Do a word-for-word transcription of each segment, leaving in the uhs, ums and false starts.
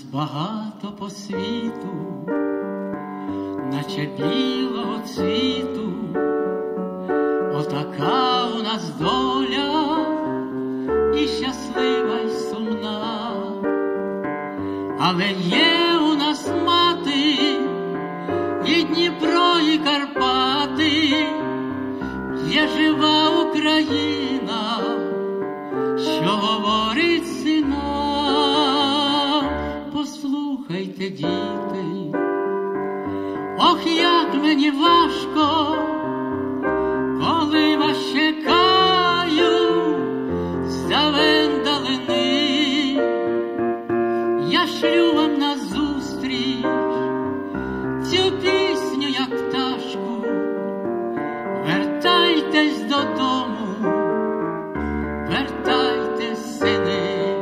багато по світу, наче білого цвіту, отака у нас доля, і щаслива, й сумна. Але є у нас мати, і Дніпро, і Карпати, є жива Україна, що говорить синам. Послухайте, діти, ох, як мені важко, коли вас чекаю з-давен далини. Я шлю вам назустріч цю пісню, як пташку. Вертайтесь додому, вертайтесь, сини.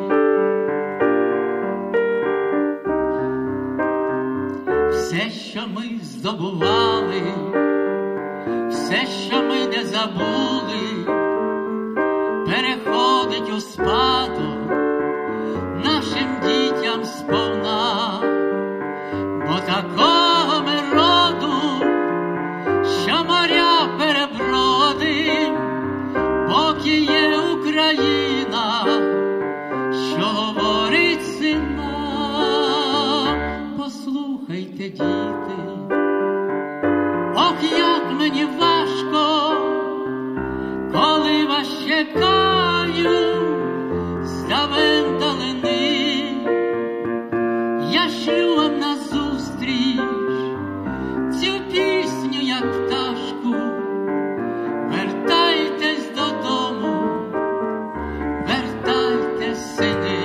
Все, що ми здобували, все, що ми не забули, переходить у спадок нашим дітям сповна. Бо такого ми роду, що моря перебродим, поки є Україна, що говорить синам. Послухайте, діти, ох, як мені важко, коли вас чекаю з-давен далини. Я шлю вам назустріч цю пісню, як пташку. Вертайтесь додому, вертайтесь, сини.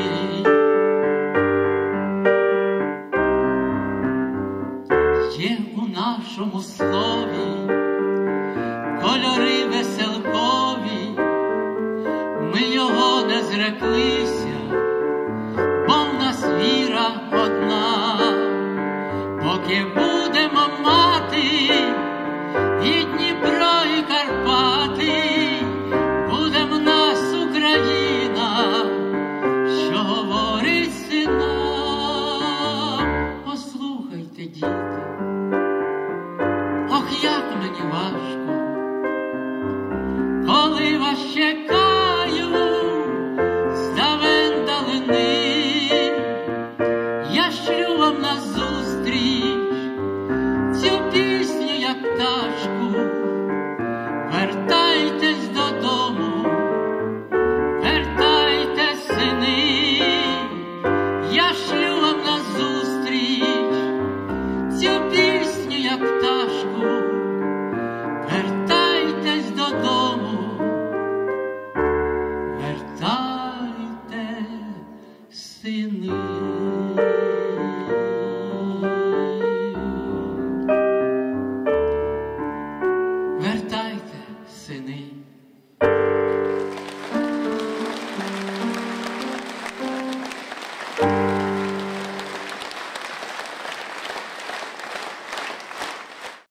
Є у нашому слові кольори веселкові, ми його не зреклися, бо в нас віра одна. Поки будемо мати і Дніпро, і Карпати, буде в нас Україна, що говорить синам. Послухайте, діти, ох, як мені важко, коли вас чекаю